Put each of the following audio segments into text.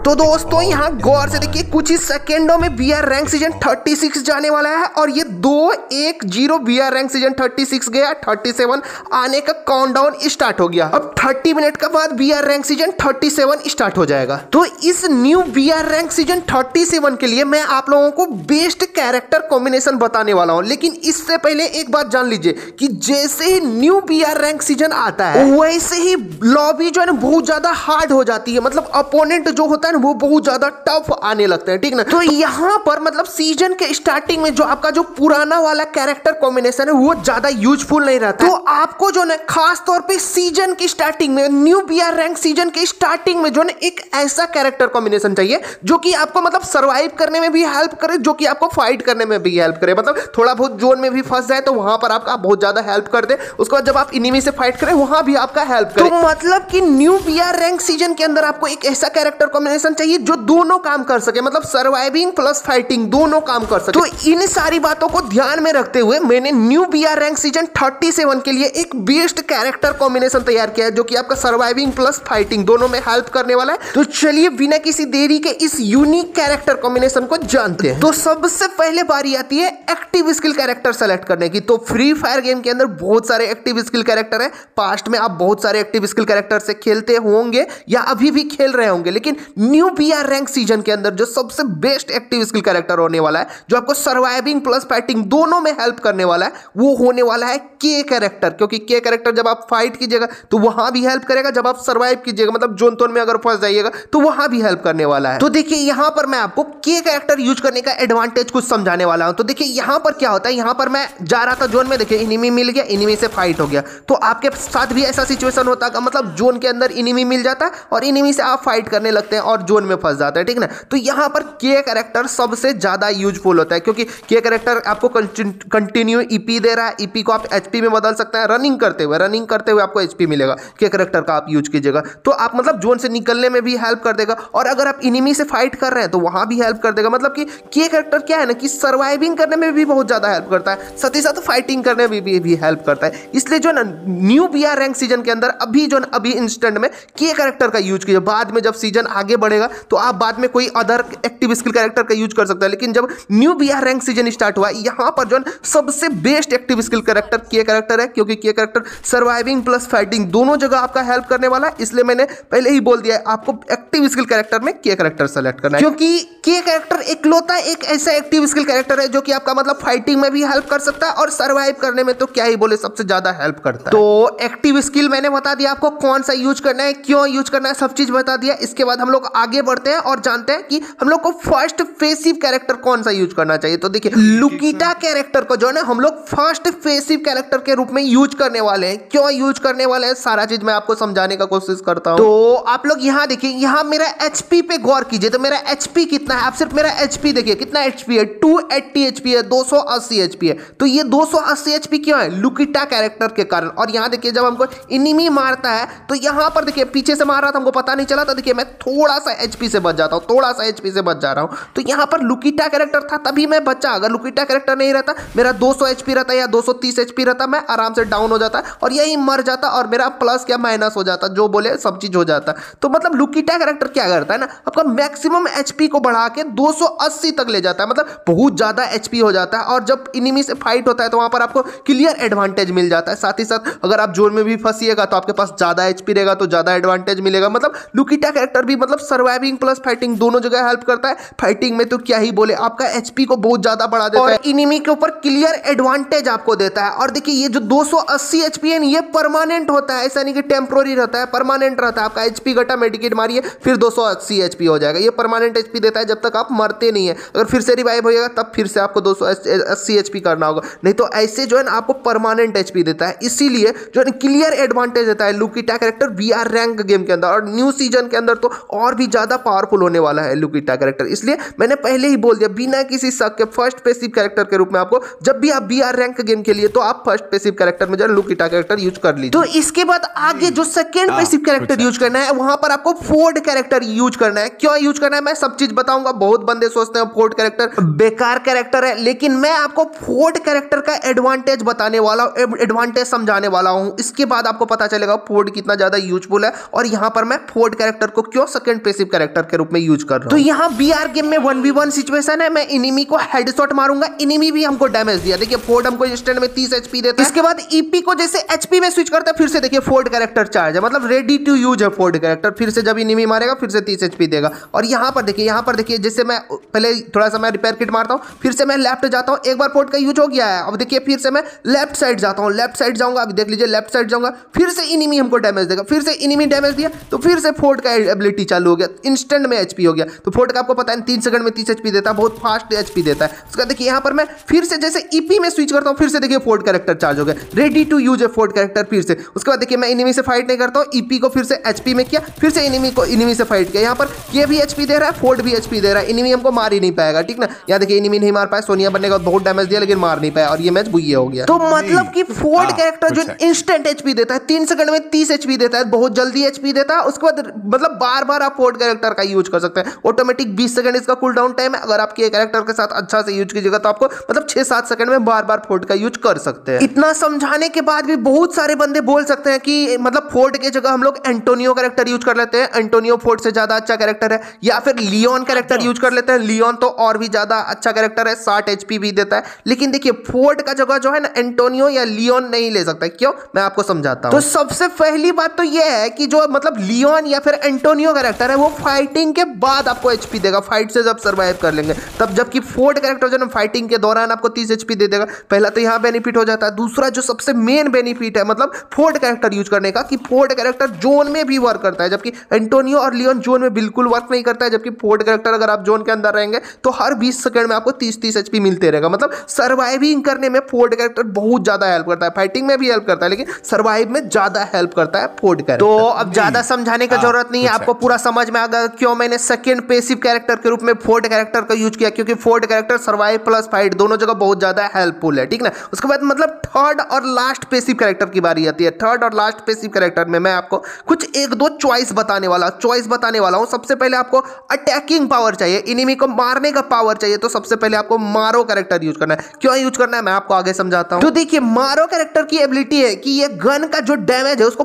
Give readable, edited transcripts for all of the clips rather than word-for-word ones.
तो दोस्तों यहाँ गौर से देखिए, कुछ ही सेकेंडों में बीआर रैंक सीजन 36 जाने वाला है और ये 2-1-0 बीआर रैंक सीजन 36 गया, 37 आने का काउंटडाउन स्टार्ट हो गया। अब 30 मिनट के बाद बीआर रैंक सीजन 37 स्टार्ट हो जाएगा। तो इस न्यू बीआर रैंक सीजन 37 के लिए मैं आप लोगों को बेस्ट कैरेक्टर कॉम्बिनेशन बताने वाला हूं, लेकिन इससे पहले एक बात जान लीजिए कि जैसे ही न्यू बीआर रैंक सीजन आता है वैसे ही लॉबी जो है ना बहुत ज्यादा हार्ड हो जाती है, मतलब अपोनेंट जो होता है ना वो बहुत ज्यादा टफ आने लगते हैं, ठीक ना। तो यहाँ पर मतलब सीजन के स्टार्टिंग में जो आपका जो पुराना वाला कैरेक्टर कॉम्बिनेशन है वो ज्यादा यूजफुल नहीं रहता। तो आपको जो ना खास तौर पे सीजन की स्टार्टिंग में, न्यू बीआर रैंक सीजन के स्टार्टिंग में जो ना एक ऐसा कैरेक्टर कॉम्बिनेशन चाहिए जो कि आपको मतलब सर्वाइव करने में भी हेल्प करे, जो कि आपको फाइट करने में भी हेल्प करे, मतलब थोड़ा बहुत जोन में भी फंस जाए तो वहां पर आपका बहुत ज्यादा हेल्प कर दे, उसके बाद जब आप इनिमी से फाइट करें वहां भी आपका हेल्प करे। तो मतलब कि न्यू बीआर रैंक सीजन के अंदर आपको एक ऐसा कैरेक्टर कॉम्बिनेशन चाहिए जो दोनों काम कर सके, मतलब सर्वाइविंग प्लस फाइटिंग दोनों काम कर सके। तो इन सारी बातों को ध्यान में रखते हुए मैंने न्यू बीआर रैंक सीजन 37 के लिए एक बेस्ट कैरेक्टर कॉम्बिनेशन तैयार किया है जो कि आपका सर्वाइविंग प्लस फाइटिंग दोनों में हेल्प करने वाला है। तो चलिए बिना किसी देरी के इस यूनिक कैरेक्टर कॉम्बिनेशन को जानते हैं। तो सबसे पहले बारी आती है एक्टिव स्किल कैरेक्टर सेलेक्ट करने की। तो फ्री फायर गेम के अंदर बहुत सारे एक्टिव स्किल कैरेक्टर है, पास्ट में आप बहुत सारे एक्टिव स्किल कैरेक्टर से खेलते होंगे या अभी भी खेल रहे होंगे, लेकिन न्यू बीआर रैंक सीजन के अंदर जो सबसे बेस्ट एक्टिव स्किल कैरेक्टर होने वाला है जो आपको सर्वाइविंग प्लस फाइटिंग दोनों में हेल्प करने वाला है वो होने वाला है के कैरेक्टर। क्योंकि के कैरेक्टर जब आप फाइट कीजिएगा तो वहां भी हेल्प करेगा, जब आप सर्वाइव कीजिएगा मतलब जोन तोन में अगर फंस जाइएगा तो वहां भी हेल्प करने वाला है। तो देखिए यहां पर मैं आपको के कैरेक्टर यूज करने का एडवांटेज कुछ समझाने वाला हूं। तो देखिए यहां पर क्या होता है, यहां पर मैं जा रहा था जोन में, देखिए इनिमी मिल गया, इनिमी से फाइट हो गया। तो आपके साथ भी ऐसा सिचुएशन होता है, मतलब जोन के अंदर इनिमी मिल जाता है और इनिमी से आप फाइट करने लगते हैं और जोन में फंस जाता है, ठीक ना। तो यहां पर के कैरेक्टर सबसे ज्यादा यूजफुल होता है क्योंकि के कैरेक्टर आपको कंटिन्यू ईपी दे रहा है, ईपी को आप एचपी में बदल सकते हैं, रनिंग करते हुए आपको एचपी मिलेगा। के कैरेक्टर का आप यूज कीजिएगा तो आप मतलब जोन से निकलने में भी हेल्प कर देगा और अगर आप इनिमी से फाइट कर रहे हैं तो वहां भी हेल्प कर देगा। मतलब कि के कैरेक्टर क्या है ना कि सर्वाइविंग करने में भी बहुत ज्यादा हेल्प करता है, साथ ही साथ फाइटिंग करने में भी हेल्प करता है। इसलिए जो ना न्यू बीआर रैंक सीजन के अंदर अभी इंस्टेंट में के कैरेक्टर का यूज कीजिए। बाद में जब सीजन आगे बढ़ेगा तो आप बाद में कोई अदर एक्टिव स्किल कैरेक्टर का यूज कर सकते हैं, लेकिन जब new BR rank season start हुआ यहाँ पर जो सबसे बेस्ट एक्टिव स्किल कैरेक्टर के कैरेक्टर है, क्योंकि के कैरेक्टर सर्वाइविंग प्लस फाइटिंग दोनों जगह आपका हेल्प करने वाला है। इसलिए मैंने पहले ही बोल दिया है आपको एक्टिव स्किल कैरेक्टर में के कैरेक्टर सेलेक्ट करना है, क्योंकि के कैरेक्टर इकलौता एक ऐसा एक्टिव स्किल कैरेक्टर है जो कि आपका मतलब फाइटिंग में भी हेल्प कर सकता है और सर्वाइव करने में तो क्या ही बोले सबसे ज्यादा हेल्प करता है। तो एक्टिव स्किल मैंने बता दिया आपको कौन सा यूज करना है, क्यों यूज करना है, सब चीज बता दिया। इसके बाद हम लोग आगे बढ़ते हैं और जानते हैं कि हम लोग को फर्स्ट फेसिव कैरेक्टर कौन सा यूज करना चाहिए। तो देखिए लुकीटा कैरेक्टर को जो है ना हम लोग फर्स्ट फेसिव कैरेक्टर के रूप में यूज करने वाले हैं। क्यों यूज करने वाले हैं सारा चीज मैं आपको समझाने का कोशिश करता हूं। तो आप लोग यहाँ देखिए, यहाँ मेरा एचपी पे गौर कीजिए। तो मेरा एचपी कितना है, आप सिर्फ मेरा एचपी देखिए कितना एचपी है, 280 एचपी है, 280 एचपी है। तो ये 280 एचपी क्यों है, लुकीटा कैरेक्टर के कारण। और यहाँ देखिए जब हमको इनिमी मारता है तो यहाँ पर देखिए पीछे से मार रहा था हमको पता नहीं चला, तो देखिए मैं थोड़ा सा एचपी से बच जाता हूँ, थोड़ा सा एचपी से बच जा रहा हूँ। तो यहाँ पर लुकीटा कैरेक्टर था तभी मैं बचा, अगर लुकीटा कैरेक्टर नहीं रहता मेरा 200 एचपी रहता या 230 एचपी रहता, मैं आराम से डाउन हो जाता और यही मर जाता और मेरा प्लस क्या माइनस हो जाता, जो बोले सब चीज हो जाता। तो मतलब लुकीटा कैरेक्टर क्या करता है ना, आपका मैक्सिमम एचपी को बढ़ा के 280 तक ले जाता है, मतलब बहुत ज्यादा एचपी हो जाता है। और जब इनिमी से फाइट होता है तो वहां पर आपको क्लियर एडवांटेज मिल जाता है। साथ ही साथ अगर आप जोन में भी फंसिएगा तो आपके पास ज्यादा एचपी रहेगा तो ज्यादा एडवांटेज मिलेगा। मतलब लुकीटा कैरेक्टर भी मतलब सर्वाइविंग प्लस फाइटिंग दोनों जगह हेल्प करता है। फाइटिंग में तो क्या ही बोले आपका एचपी को बहुत ज्यादा बढ़ा देता है, इनिमी के ऊपर क्लियर एडवांटेज आपको देता है। और देखिए ये जो 280 एचपी है ये परमानेंट होता है, ऐसा नहीं कि टेम्पोररी रहता है, परमानेंट रहता है। आपका एचपी घटा मेडिकेट मारिए फिर 280 एचपी हो जाएगा, ये परमानेंट एचपी देता है जब तक आप मरते नहीं है। अगर फिर से रिवाइव होएगा तब फिर से आपको 280 एचपी करना होगा, नहीं तो ऐसे जो है ना आपको परमानेंट एचपी देता है। इसीलिए जो है क्लियर एडवांटेज देता है Luqueta character BR rank game के अंदर। और न्यू सीजन के अंदर तो और भी ज्यादा पावरफुल होने वाला है लुकीटा कैरेक्टर। इसलिए मैंने पहले ही बोल दिया बिना किसी शक के फर्स्ट पैसिव कैरेक्टर के रूप में आपको जब भी आप बीआर रैंक गेम के लिए तो आप फर्स्ट पैसिव कैरेक्टर में जो लुकीटा कैरेक्टर यूज कर लीजिए। तो इसके बाद आगे जो सेकंड पैसिव कैरेक्टर यूज करना है वहां पर आपको फोर्ड कैरेक्टर यूज करना है। क्यों यूज करना है मैं सब चीज बताऊंगा। बहुत बंदे सोचते हैं फोर्ड कैरेक्टर बेकार कैरेक्टर है, लेकिन मैं आपको फोर्ड कैरेक्टर का एडवांटेज बताने वाला हूं, एडवांटेज समझाने वाला हूं। इसके बाद आपको पता चलेगा फोर्ड कितना ज्यादा यूजफुल है और यहां पर मैं फोर्ड कैरेक्टर को क्यों सेकंड पैसिव कैरेक्टर के रूप में यूज कर रहा हूं। तो यहाँ बीआर गेम में 1v1 सिचुएशन है, मैं इनिमी को हेडशॉट मारूंगा, इनिमी भी हमको डैमेज दिया। देखिए फोर्ड हमको इंस्टेंट में 30 एचपी देता है। इसके बाद ईपी को जैसे एचपी में स्विच करता है, फिर से देखिए फोर्ड कैरेक्टर चार्ज है, मतलब रेडी टू यूज है फोर्ड कैरेक्टर। फिर से जब इनिमी मारेगा फिर से 30 एचपी देगा। और यहाँ पर देखिए जैसे मैं पहले थोड़ा सा मैं रिपेयर किट मारता हूँ, फिर से मैं लेफ्ट जाता हूँ, एक बार फोर्ड का यूज हो गया है। अब देखिए फिर से मैं लेफ्ट साइड जाता हूँ, लेफ्ट साइड जाऊंगा, अभी देख लीजिए लेफ्ट साइड जाऊंगा, फिर से इनिमी हमको डैमेज देगा, फिर से इनिमी डैमेज दिया तो फिर से फोर्ड का एबिलिटी चालू हो गया, इंस्टेंट में एचपी हो गया। तो फोर्ड का आपको पता है 3 सेकंड में 30 एचपी देता है, बहुत फास्ट एचपी देता है। उसका देखिए यहाँ पर मैं फिर से जैसे ईपी में स्विच करता हूँ, फिर से देखिए फोर्ड कैरेक्टर चार्ज हो गया, रेडी टू यूज है फोर्ड कैरेक्टर। फिर से उसके बाद देखिए मैं इनिमी से फाइट नहीं करता हूँ, ईपी को फिर से एचपी में किया, फिर से इनिमी से फाइट किया। यहाँ पर ये भी एचपी दे रहा है, फोर्ड भी एचपी दे रहा है, इनिमी हमको मार ही नहीं पाएगा, ठीक ना। यहाँ देखिए इनिमी नहीं मार पाया, सोनिया बनने का बहुत डैमेज दिया लेकिन मार नहीं पाया और ये मैच बुइया हो गया। तो मतलब कि फोर्ड कैरेक्टर जो इंस्टेंट एचपी देता है, 3 सेकंड में 30 एचपी देता है, बहुत जल्दी एचपी देता है। उसके बाद मतलब बार बार आप फोर्ड कैरेक्टर का यूज कर सकते हैं, ऑटोमेटिक 20 सेकंड इसका कूल डाउन टाइम है। अगर आपके कैरेक्टर के साथ अच्छा से यूज कीजिएगा तो आपको मतलब 6-7 सेकंड में बार बार फोर्ड का यूज कर सकते हैं। इतना समझाने के बाद भी बहुत सारे बंदे बोल सकते हैं कि मतलब फोर्ड के जगह हम लोग एंटोनियो कैरेक्टर यूज कर लेते हैं, एंटोनियो फोर्ड से ज्यादा अच्छा कैरेक्टर है, या फिर लियोन कैरेक्टर यूज कर लेते हैं, लियोन तो और भी ज्यादा अच्छा कैरेक्टर है, 60 एचपी भी देता है। लेकिन देखिए फोर्ड का जगह जो है ना एंटोनियो या लियोन नहीं ले सकता। क्यों, मैं आपको समझाता हूं। तो सबसे पहली बात तो यह है कि जो मतलब लियोन या फिर एंटोनियो कैरेक्टर है वो फाइटिंग के बाद आपको एचपी देगा, फाइट से जब सर्वाइव कर लेंगे तब, जबकि फोर्ड कैरेक्टर जो है फाइटिंग के दौरान आपको 30 एचपी दे देगा। पहला तो यहाँ बेनिफिट हो जाता है। दूसरा जो सबसे मेन बेनिफिट है मतलब फोर्ड कैरेक्टर यूज करने का, कि फोर्ड कैरेक्टर जोन में भी वर्क करता है, जबकि एंटोनियो और लियोन जोन में बिल्कुल वर्क नहीं करता है। जबकि फोर्ड कैरेक्टर अगर आप जोन के अंदर रहेंगे तो हर 20 सेकंड में आपको 30-30 एचपी मिलते रहेगा। मतलब सर्वाइविंग करने में फोर्ड कैरेक्टर बहुत ज्यादा हेल्प करता है, फाइटिंग में भी हेल्प करता है लेकिन सर्वाइव में ज्यादा हेल्प करता है फोर्ड कैरेक्टर। तो अब ज्यादा समझाने का जरूरत नहीं है, आपको पूरा समझ में आ गया क्यों मैंने सेकंड पैसिव कैरेक्टर के रूप में फोर्ड कैरेक्टर का यूज किया, क्योंकि Ford character survive plus fight दोनों जगह बहुत ज्यादा हेल्पफुल है, ठीक ना। उसके बाद मतलब थर्ड और लास्ट पैसिव कैरेक्टर की बारी आती है। थर्ड और लास्ट पैसिव कैरेक्टर में मैं आपको कुछ 1-2 चॉइस बताने वाला हूं। सबसे पहले आपको अटैकिंग पावर चाहिए, इनिमी को मारने का पावर चाहिए, तो सबसे पहले आपको मारो कैरेक्टर यूज करना है। क्यों यूज करना है मैं आपको आगे समझाता हूं। तो देखिए मारो कैरेक्टर की एबिलिटी है कि ये गन का जो डैमेज है उसको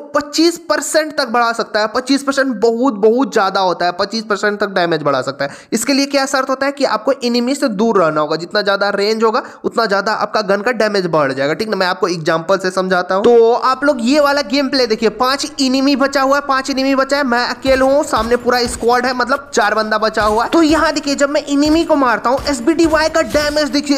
25% तक बढ़ा सकता है। 25% बहुत ज्यादा होता है, 25% तक डैमेज बढ़ा सकता है। इसके लिए क्या शर्त होता है कि आपको इनिमी से दूर रहना होगा, जितना ज्यादा रेंज होगा उतना ज्यादा आपका गन का डैमेज बढ़ जाएगा, ठीक ना। मैं आपको एग्जांपल से समझाता हूं। तो आप लोग ये वाला गेम प्ले देखिए, 5 इनिमी बचा हुआ है, 5 इनिमी बचा है, मैं अकेला हूं, सामने पूरा स्क्वाड है, मतलब 4 बंदा बचा हुआ है। तो यहाँ देखिए जब मैं इनिमी को मारता हूं एसबीडीवाई का डैमेज देखिए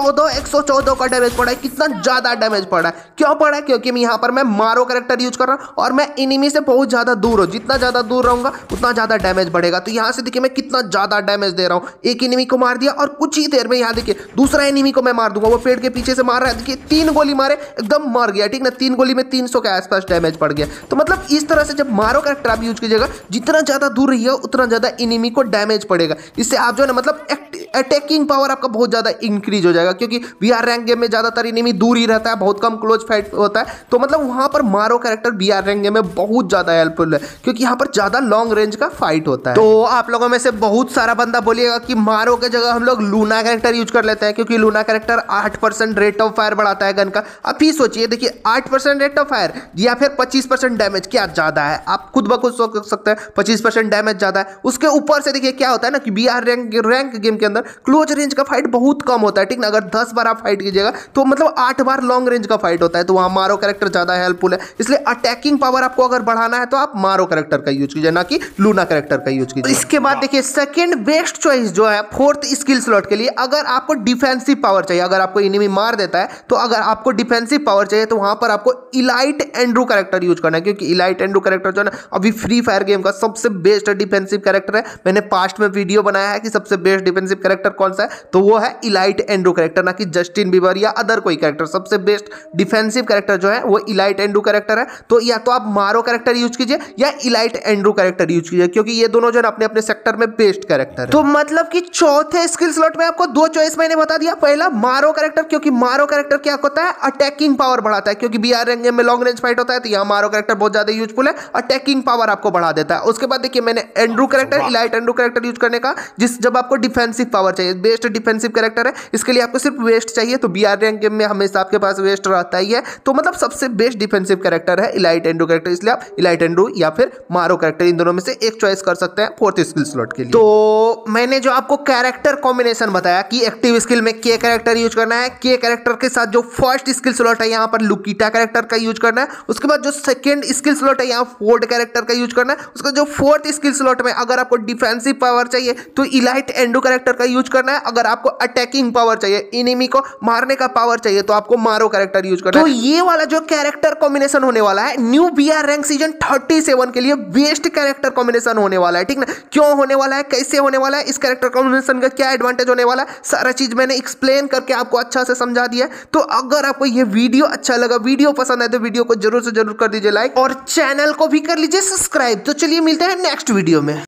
114 का डैमेज पड़ा है, कितना ज्यादा डैमेज पड़ा है। क्यों पड़ा है, क्योंकि मैं यहाँ पर मैं मारो कैरेक्टर यूज कर रहा हूं और मैं इनिमी से बहुत ज्यादा दूर हूं, जितना ज्यादा दूर रहूंगा उतना ज्यादा डैमेज बढ़ेगा। तो यहाँ से देखिए मैं कितना ज्यादा डैमेज दे रहा हूँ, एक इनिमी को मार दिया और कुछ ही देर में यहाँ देखिए दूसरा इनिमी को मैं मार दूंगा, वो पेड़ के पीछे से मार रहा है, देखिए 3 गोली मारे एकदम मर गया, ठीक ना। 3 गोली में 300 के आसपास डैमेज पड़ गया। तो मतलब इस तरह से जब मारो कैरेक्टर आप यूज कीजिएगा, जितना ज्यादा दूर रहिएगा उतना ज्यादा इनिमी को डैमेज पड़ेगा। इससे आप जो है ना मतलब अटैकिंग पावर आपका बहुत ज्यादा इंक्रीज हो जाएगा, क्योंकि बीआर रैंक गेम में ज्यादातर इनिमी दूर ही रहता है, बहुत कम क्लोज फाइट होता है। तो मतलब वहां पर मारो कैरेक्टर बीआर रैंक गेम में बहुत ज्यादा हेल्पफुल है, क्योंकि यहाँ पर ज्यादा लॉन्ग रेंज का फाइट होता है। तो आप लोगों में से बहुत सारा बंदा बोलिएगा कि मारो के जगह हम लोग लूना कैरेक्टर यूज कर लेते हैं, क्योंकि Luna character 8% rate of fire बढ़ाता है गन का। अब ही सोचिए देखिए 8% रेट ऑफ फायर या फिर 25% डैमेज, क्या ज्यादा है? आप खुद ब खुद सोच सकते हैं 25% डैमेज ज्यादा है। उसके ऊपर से देखिए क्या होता है ना कि बीआर रैंक गेम के अंदर क्लोज रेंज का फाइट बहुत कम होता है, ठीक ना। अगर 10 बार आप फाइट कीजिएगा तो मतलब 8 बार लॉन्ग रेंज का फाइट होता है, तो वहां मारो कैरेक्टर ज्यादा हेल्पफुल है। इसलिए अटैकिंग पावर आपको अगर बढ़ाना है तो आप मारो कैरेक्टर का यूज कीजिए, ना कि लूना कैरेक्टर का यूज कीजिए। इसके बाद देखिए सेकंड बेस्ट चॉइस जो है 4th स्किल स्लॉट के लिए, अगर आपको डिफेंसिव पावर चाहिए, अगर आपको एनिमी मार देता है तो अगर आपको डिफेंसिव पावर चाहिए तो वहां पर आपको इलाइट एंड्रू कैरेक्टर यूज करना है, क्योंकि इलाइट एंड्रू कैरेक्टर जो है ना अभी फ्री फायर गेम का सबसे बेस्ट डिफेंसिव कैरेक्टर है। मैंने पास्ट में वीडियो बनाया है कि सबसे बेस्ट डिफेंसिव कैरेक्टर कौन सा है, तो वो है इलाइट एंड्रू कैरेक्टर, ना कि जस्टिन बीबर या अदर कोई कैरेक्टर। सबसे बेस्ट डिफेंसिव कैरेक्टर जो है वो इलाइट एंड्रू कैरेक्टर है। तो या तो आप मारो कैरेक्टर यूज कीजिए या इलाइट एंड्रू कैरेक्टर यूज कीजिए, क्योंकि ये दोनों जो है अपने अपने सेक्टर में बेस्ट कैरेक्टर है। तो मतलब कि चौथे स्किल स्लॉट में आपको 2 चॉइस मैंने बता दिया। पहला मारो कैरेक्टर, क्योंकि मारो कैरेक्टर क्या होता है अटैकिंग पावर बढ़ाता है, क्योंकि बीआर रैंक गेम में लॉन्ग रेंज फाइट होता है, तो यहाँ मारो कैरेक्टर बहुत ज्यादा यूजफुल है, अटैकिंग पावर आपको बढ़ा देता है। उसके बाद देखिए मैंने Andrew character elite Andrew character use करने का, जब आपको डिफेंसिव पावर चाहिए, बेस्ट डिफेंसिव कैरेक्टर है, इसके लिए आपको सिर्फ वेस्ट चाहिए। तो बीआर रैंक गेम में हमेशा आपके पास वेस्ट रहता ही है, तो मतलब सबसे बेस्ट डिफेंसिव कैरेक्टर है इलाइट एंड्रू कैरेक्टर, इसलिए आप इलाइट एंड्रू या फिर मारो कैरेक्टर इन दोनों में से एक चॉइस कर सकते हैं फोर्थ स्किल स्लॉट के लिए। तो मैंने जो आपको कैरेक्टर कॉम्बिनेशन बताया कि एक्टिव स्किल में के कैरेक्टर यूज करना है, के कैरेक्टर के साथ जो फर्स्ट स्किल स्लॉट है यहाँ पर लुकीटा कैरेक्टर का यूज करना है, उसके बाद जो सेकंड स्किल स्लॉट है यहाँ फोर्ड कैरेक्टर का यूज करना है, उसका जो फोर्थ स्किल स्लॉट में अगर आपको डिफेंसिव पावर चाहिए तो इलाइट एंडो कैरेक्टर का यूज करना है, अगर आपको अटैकिंग पावर चाहिए, एनिमी को मारने का पावर चाहिए तो आपको मारो कैरेक्टर यूज करना है। तो ये वाला जो कैरेक्टर कॉम्बिनेशन होने वाला है न्यू बीआर रैंक सीजन 37 के लिए बेस्ट कैरेक्टर कॉम्बिनेशन होने वाला है, ठीक ना। क्यों होने वाला है, कैसे होने वाला है, इस कैरेक्टर कॉम्बिनेशन का क्या एडवांटेज होने वाला है, सारा चीज मैंने एक्सप्लेन करके आपको अच्छा से समझा दिया है। तो अगर आपको ये वीडियो अच्छा लगा, वीडियो पसंद है तो वीडियो को जरूर से जरूर कर दीजिए लाइक और चैनल को भी कर लीजिए सब्सक्राइब। तो चलिए मिलते हैं नेक्स्ट वीडियो में।